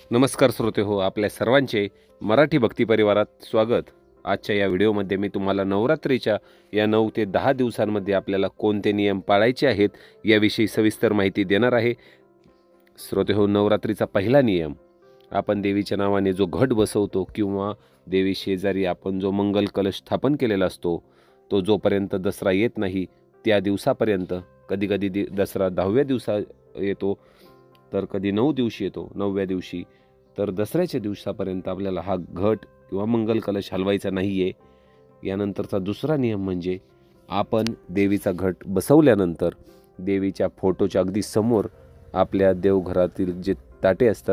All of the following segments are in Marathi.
नमस्कार श्रोते हो, आपल्या सर्वांचे मराठी भक्ती परिवारात स्वागत. आजच्या या व्हिडिओमध्ये मी तुम्हाला नवरात्रीच्या या 9 ते 10 दिवसांमध्ये आपल्याला कोणते नियम पाळायचे आहेत याविषयी सविस्तर माहिती देणार आहे. श्रोते हो, नवरात्रीचा पहिला नियम, आपण देवीच्या नावाने जो घट बसवतो किंवा देवी शेजारी आपण जो मंगल कलश स्थापन केलेला असतो, तो जोपर्यंत दसरा येत नाही त्या दिवसापर्यंत, कधीकधी दसरा 10व्या दिवसा येतो, तर कधी 9 दिवशी येतो, 9व्या दिवशी, तर दसऱ्याच्या दिवसापर्यंत आपल्याला हा घट किंवा मंगल कलश हलवायचा नाही आहे. यानंतरचा दुसरा नियम म्हणजे आपण देवीचा घट बसवल्यानंतर देवीच्या फोटोच्या अगदी समोर आपल्या देवघरातील जे ताटे असतात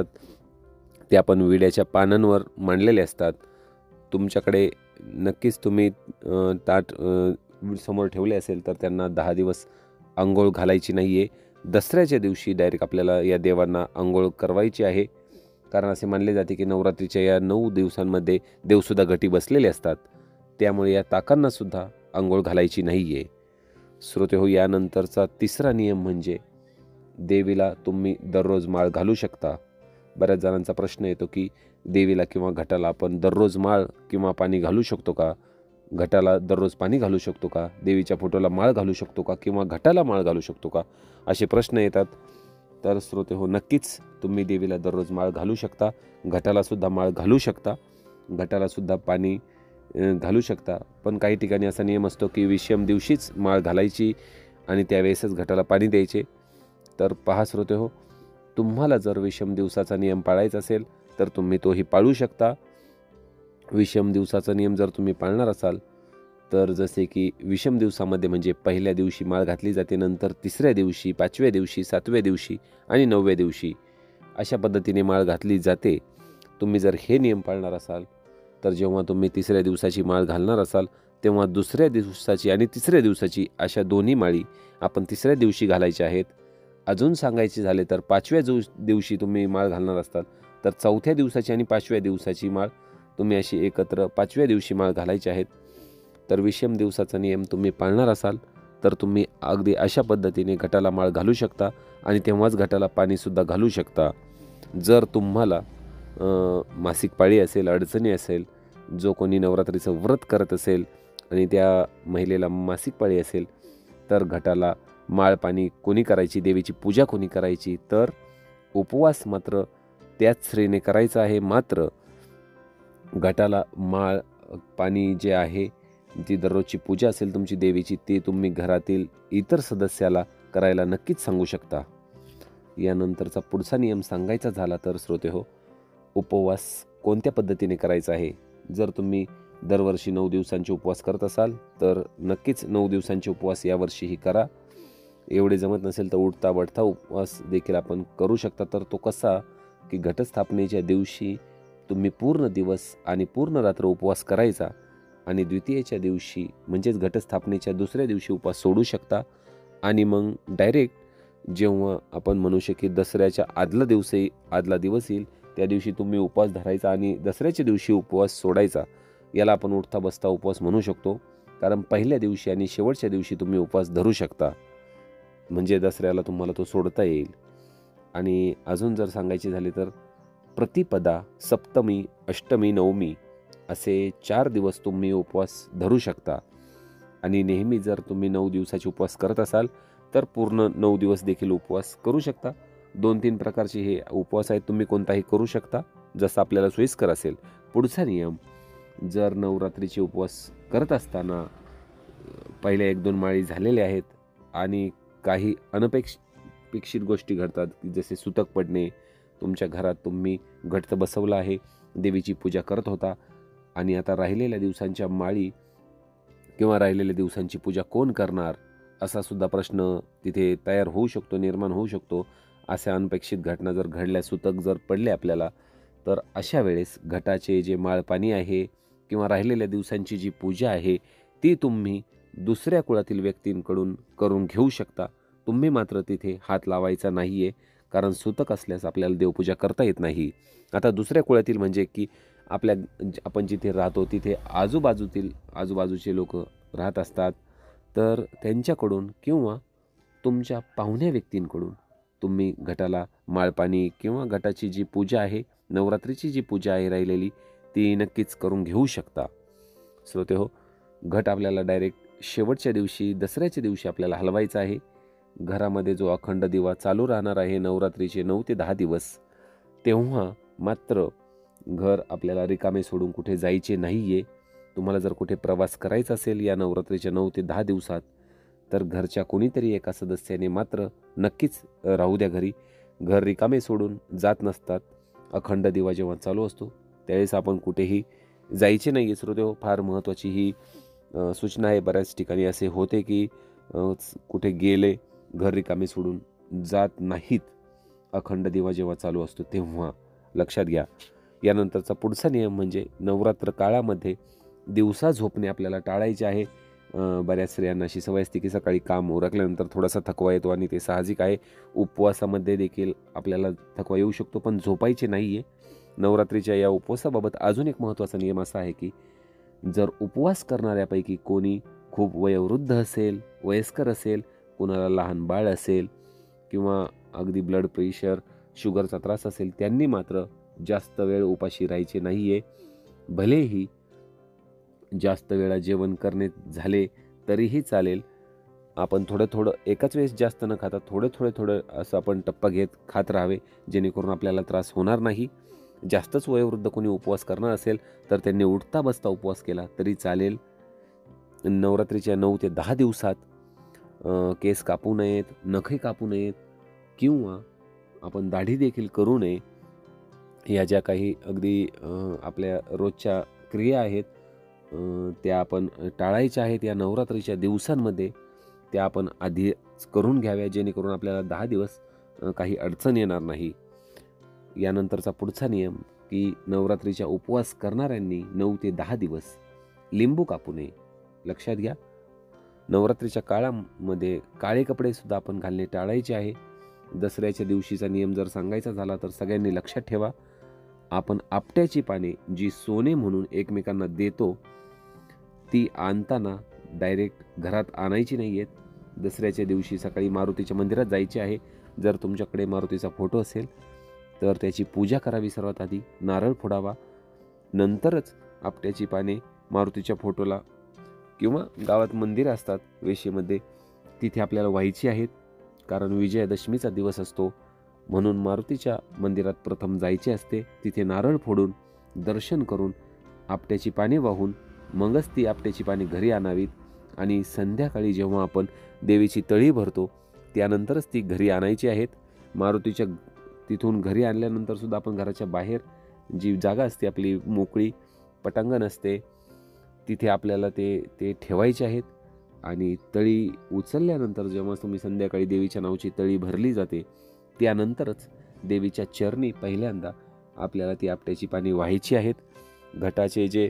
ते आपण विड्याच्या पानांवर मांडलेले असतात. तुमच्याकडे नक्कीच तुम्ही ताट समोर ठेवले असेल तर त्यांना 10 दिवस अंघोळ घालायची नाही आहे. दसऱ्याच्या दिवशी डायरेक्ट आपल्याला या देवांना अंघोळ करवायची आहे, कारण असे मानले जाते की नवरात्रीच्या या 9 दिवसांमध्ये देवसुद्धा घटी बसलेले असतात, त्यामुळे या ताकांनासुद्धा अंघोळ घालायची नाही आहे. श्रोते हो, यानंतरचा तिसरा नियम म्हणजे देवीला तुम्ही दररोज माळ घालू शकता. बऱ्याच जणांचा प्रश्न येतो की देवीला किंवा घटाला आपण दररोज माळ किंवा पाणी घालू शकतो का, घटाला दररोज पाणी घालू शकतो का, देवीच्या फोटोला माळ घालू शकतो का, किंवा घटाला माळ घालू शकतो का, असे प्रश्न येतात. तर श्रोते हो, नक्कीच तुम्ही देवीला दररोज माळ घालू शकता, घटालासुद्धा माळ घालू शकता, घटालासुद्धा पाणी घालू शकता. पण काही ठिकाणी असा नियम असतो की विषम दिवशीच माळ घालायची आणि त्यावेळेसच घटाला पाणी द्यायचे. तर पहा श्रोते हो, तुम्हाला जर विषम दिवसाचा नियम पाळायचा असेल तर तुम्ही तोही पाळू शकता. विषम दिवसाचा नियम जर तुम्ही पाळणार असाल तर जसे की विषम दिवसामध्ये म्हणजे पहिल्या दिवशी माळ घातली जाते, नंतर तिसऱ्या दिवशी, 5व्या दिवशी, 7व्या दिवशी आणि 9व्या दिवशी अशा पद्धतीने माळ घातली जाते. तुम्ही जर हे नियम पाळणार असाल तर जेव्हा तुम्ही तिसऱ्या दिवसाची माळ घालणार असाल तेव्हा दुसऱ्या दिवसाची आणि तिसऱ्या दिवसाची अशा दोन्ही माळी आपण तिसऱ्या दिवशी घालायच्या आहेत. अजून सांगायचे झाले तर 5व्या दिवशी तुम्ही माळ घालणार असताल तर 4थ्या दिवसाची आणि 5व्या दिवसाची माळ तुम्ही अशी एकत्र 5व्या दिवशी माळ घालायची आहेत. तर विषम दिवसाचा नियम तुम्ही पाळणार असाल तर तुम्ही अगदी अशा पद्धतीने घटाला माळ घालू शकता आणि तेव्हाच घटाला पाणीसुद्धा घालू शकता. जर तुम्हाला मासिक पाळी असेल, अडचणी असेल, जो कोणी नवरात्रीचं व्रत करत असेल आणि त्या महिलेला मासिक पाळी असेल तर घटाला माळ पाणी कोणी करायची, देवीची पूजा कोणी करायची, तर उपवास मात्र त्याच स्त्रीने करायचा आहे. मात्र घटाला माळ पाणी जे आहे, जी दररोजची पूजा असेल तुमची देवीची, ती तुम्ही घरातील इतर सदस्याला करायला नक्कीच सांगू शकता. यानंतरचा पुढचा नियम सांगायचा झाला तर श्रोते हो, उपवास कोणत्या पद्धतीने करायचा आहे. जर तुम्ही दरवर्षी 9 दिवसांचे उपवास करत असाल तर नक्कीच 9 दिवसांचे उपवास यावर्षीही करा. एवढे जमत नसेल तर उठता बढता उपवास देखील आपण करू शकता. तर तो कसा की घटस्थापनेच्या दिवशी तुम्ही पूर्ण दिवस आणि पूर्ण रात्र उपवास करायचा आणि द्वितीयेच्या दिवशी म्हणजेच घटस्थापनेच्या दुसऱ्या दिवशी उपवास सोडू शकता आणि मग डायरेक्ट जेव्हा आपण म्हणू की दसऱ्याच्या आदला दिवस येईल त्या दिवशी तुम्ही उपवास धरायचा आणि दसऱ्याच्या दिवशी उपवास सोडायचा. याला आपण उठता बसता उपवास म्हणू शकतो, कारण पहिल्या दिवशी आणि शेवटच्या दिवशी तुम्ही उपवास धरू शकता, म्हणजे दसऱ्याला तुम्हाला तो सोडता येईल. आणि अजून जर सांगायचे झाले तर प्रतिपदा, सप्तमी, अष्टमी, नवमी असे 4 दिवस तुम्ही उपवास धरू शकता. आणि नेहमी जर तुम्ही 9 दिवसाचे उपवास करत असाल तर पूर्ण 9 दिवस देखील उपवास करू शकता. 2-3 प्रकारचे हे उपवास आहेत, तुम्ही कोणताही करू शकता जसं आपल्याला सोयीस्कर असेल. पुढचा नियम, जर नवरात्रीचे उपवास करत असताना पहिल्या 1-2 माळी झालेल्या आहेत आणि काही अनपेक्षित गोष्टी घडतात, जसे सुतक पडणे, तुमच्या घरात तुम्ही घट बसवला आहे, देवीची पूजा करत होता आणि आता राहिलेल्या दिवसांच्या माळी किंवा राहिलेल्या दिवसांची पूजा कोण करणार, असा सुद्धा प्रश्न तिथे तयार होऊ शकतो, निर्माण होऊ शकतो. अशा अनपेक्षित घटना जर घडल्या, सुतक जर पडले आपल्याला, तर अशा वेळेस घटाचे जे माळपाणी आहे किंवा राहिलेल्या दिवसांची जी पूजा आहे ती तुम्ही दुसऱ्या कुळातील व्यक्तींकडून करून घेऊ शकता. तुम्ही मात्र तिथे हात लावायचा नाही आहे, कारण सुतक असल्यास आपल्याला देवपूजा करता येत नाही. आता दुसऱ्या कुळातील म्हणजे की आपण जिथे राहतो तिथे आजूबाजूचे लोक राहत असतात, तर त्यांच्याकडून किंवा तुमच्या पाहुण्या व्यक्तींकडून तुम्ही घटाला माळपाणी किंवा घटाची जी पूजा आहे, नवरात्रीची जी पूजा आहे राहिलेली, ती नक्कीच करून घेऊ शकता. श्रोतेहो, घट आपल्याला डायरेक्ट शेवटच्या दिवशी, दसऱ्याच्या दिवशी आपल्याला हलवायचा आहे. घरामध्ये जो अखंड दिवा चालू राहणार आहे नवरात्रीचे 9 ते 10 दिवस, तेव्हा मात्र घर आपल्याला रिकामे सोडून कुठे जायचे नाही आहे. तुम्हाला जर कुठे प्रवास करायचा असेल या नवरात्रीच्या 9 ते 10 दिवसात, तर घरच्या कोणीतरी एका सदस्याने मात्र नक्कीच राहू द्या घरी. घर रिकामे सोडून जात नसतात. अखंड दिवा जेव्हा चालू असतो त्यावेळेस आपण कुठेही जायचे नाही आहे. श्रोतेहो, फार महत्त्वाची ही सूचना आहे. बऱ्याच ठिकाणी असे होते की कुठे गेले, घर रिकामे सोडून जात नाहीत. अखंड दिवा जेव्हा चालू असतो तेव्हा लक्षात घ्या. यानंतरचा पुढचा नियम म्हणजे नवरात्र काळामध्ये दिवसा झोपणे आपल्याला टाळायचे आहे. बऱ्याच स्त्रियांना अशी सवय असते की सकाळी काम उरकल्यानंतर थोडासा थकवा येतो आणि ते साहजिक आहे. उपवासामध्ये देखील आपल्याला थकवा येऊ शकतो, पण झोपायचे नाही आहे. नवरात्रीच्या या उपवासाबाबत अजून एक महत्त्वाचा नियम असा आहे की जर उपवास करणाऱ्यापैकी कोणी खूप वयोवृद्ध असेल, वयस्कर असेल, कोणाला लहान बाळ असेल किंवा अगदी ब्लड प्रेशर, शुगरचा त्रास असेल, त्यांनी मात्र जास्त वेळ उपाशी राहायचे नाही आहे. भलेही जास्त वेळा जेवण करणे झाले तरीही चालेल. आपण थोडं एकाच वेळेस जास्त न खाता थोडं असं आपण टप्पा घेत खात राहावे, जेणेकरून आपल्याला त्रास होणार नाही. जास्तच वयोवृद्ध कोणी उपवास करणार असेल तर त्यांनी उठता बसता उपवास केला तरी चालेल. नवरात्रीच्या 9 ते 10 दिवसात केस कापू नयेत, नखे कापू नयेत किंवा आपण दाढी देखील करू नये. या ज्या काही अगदी आपल्या रोजच्या क्रिया आहेत त्या आपण टाळायच्या आहेत. या नवरात्रीच्या दिवसांमध्ये त्या आपण आधीच करून घ्याव्या, जेणेकरून आपल्याला 10 दिवस काही अडचण येणार नाही. यानंतरचा पुढचा नियम की नवरात्रीच्या उपवास करणाऱ्यांनी 9 ते 10 दिवस लिंबू कापू नये. लक्षात घ्या, नवरात्रीच्या काळामध्ये काळे कपडेसुद्धा आपण घालणे टाळायचे आहे. दसऱ्याच्या दिवशीचा नियम जर सांगायचा झाला तर सगळ्यांनी लक्षात ठेवा, आपण आपट्याची पाने जी सोने म्हणून एकमेकांना देतो ती आणताना डायरेक्ट घरात आणायची नाही आहेत. दसऱ्याच्या दिवशी सकाळी मारुतीच्या मंदिरात जायचे आहे. जर तुमच्याकडे मारुतीचा फोटो असेल तर त्याची पूजा करावी. सर्वात आधी नारळ फोडावा, नंतरच आपट्याची पाने मारुतीच्या फोटोला किंवा गावात मंदिरं असतात वेशीमध्ये, तिथे आपल्याला व्हायची आहेत. कारण विजयादशमीचा दिवस असतो म्हणून मारुतीच्या मंदिरात प्रथम जायचे असते. तिथे नारळ फोडून दर्शन करून आपट्याची पाने वाहून मगच ती आपट्याची पाने घरी आणावीत. आणि संध्याकाळी जेव्हा आपण देवीची तळी भरतो त्यानंतरच ती घरी आणायची आहेत. मारुतीच्या तिथून घरी आणल्यानंतर सुद्धा आपण घराच्या बाहेर जी जागा असते आपली मोकळी पटांगण असते तिथे आपल्याला ते ठेवायचे आहेत. आणि तळी उचलल्यानंतर जेव्हा तुम्ही संध्याकाळी देवीच्या नावाची तळी भरली जाते त्यानंतरच देवीच्या चरणी पहिल्यांदा आपल्याला ती आपट्याची पाने व्हायची आहेत. घटाचे जे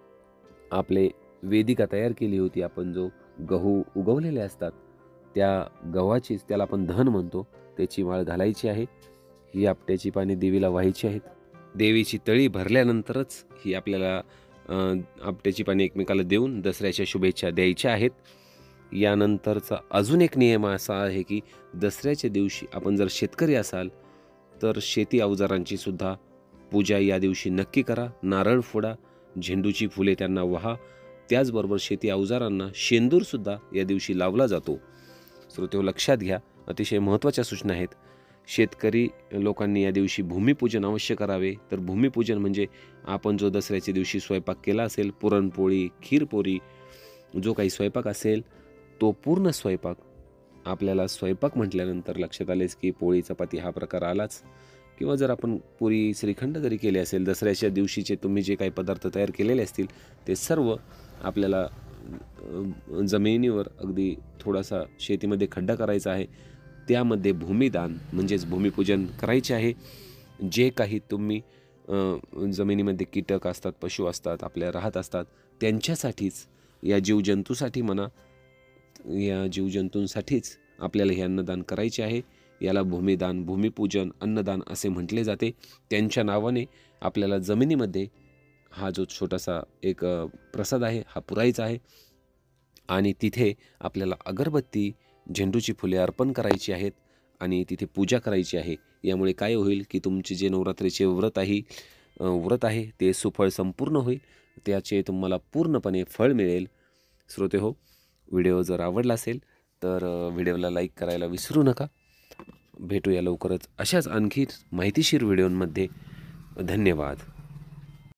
आपले वेदिका तयार केली होती, आपण जो गहू उगवलेले असतात त्या गव्हाचीच, त्याला आपण धन म्हणतो, त्याची माळ घालायची आहे. ही आपट्याची पाने देवीला व्हायची आहेत. देवीची तळी भरल्यानंतरच ही आपल्याला आपट्याची पाने एकमेकाला देऊन दसऱ्याच्या शुभेच्छा द्यायच्या आहेत. यानंतरचा अजून एक नियम असा आहे की दसऱ्याच्या दिवशी आपण जर शेतकरी असाल तर शेती अवजारांची सुद्धा पूजा या दिवशी नक्की करा. नारळ फोडा, झेंडूची फुले त्यांना वाहा. त्याचबरोबर शेती अवजारांना शेंदूरसुद्धा या दिवशी लावला जातो. श्रोतेहो, लक्षात घ्या, अतिशय महत्त्वाच्या सूचना आहेत. शेतकरी लोकांनी या दिवशी भूमिपूजन अवश्य करावे. तर भूमिपूजन म्हणजे आपण जो दसऱ्याच्या दिवशी स्वयंपाक केला असेल, पुरणपोळी, खीरपोळी, जो काही स्वयंपाक असेल तो पूर्ण स्वयंपाक आपल्याला स्वयंपाक म्हटल्यानंतर लक्षात आलेच की पोळी चपाती हा प्रकार आलाच. किंवा जर आपण पुरी श्रीखंड जरी केले असेल, दसऱ्याच्या दिवशीचे तुम्ही जे काही पदार्थ तयार केलेले असतील ते सर्व आपल्याला जमिनीवर अगदी थोडासा शेतीमध्ये खड्डा करायचा आहे. त्यामध्ये भूमिदान म्हणजेच भूमिपूजन करायचे आहे. जे काही तुम्ही जमिनीमध्ये कीटक असतात, पशु असतात, आपल्या राहत असतात, त्यांच्यासाठीच, या जीवजंतूसाठी म्हणा, या जीवजंतूंसाठीच आपल्याला हे अन्नदान करायचे आहे. याला भूमिदान, भूमिपूजन, अन्नदान असे म्हटले जाते. त्यांच्या नावाने आपल्याला जमिनीमध्ये हा जो छोटासा एक प्रसाद आहे हा पुरायचा आहे. आणि तिथे आपल्याला अगरबत्ती, झेंडूची फुले अर्पण करायची आहेत. आणि तिथे पूजा करायची आहे. यामुळे काय होईल की तुमचे जे नवरात्रीचे व्रत आहे ते सुफळ संपूर्ण होईल. त्याचे तुम्हाला पूर्णपणे फळ मिळेल. श्रोते हो, व्हिडिओ जर आवडला असेल तर व्हिडिओला लाईक करायला विसरू नका. भेटूया लवकरच अशाच आणखी माहितीशीर व्हिडिओंमध्ये. धन्यवाद.